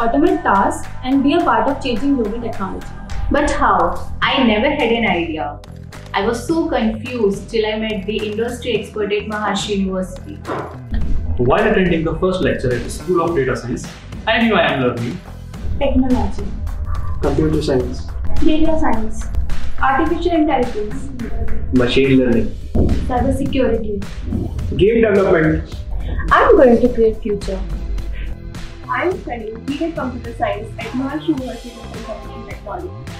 automate tasks, and be a part of changing global technology. But how? I never had an idea. I was so confused till I met the industry expert at Maharishi University. While attending the first lecture at the School of Data Science, I knew I am learning Technology, computer science, data science, artificial intelligence, machine learning, cybersecurity. game development. I'm going to create future. I'm studying B.Tech Computer Science at Maharishi University of Information Technology.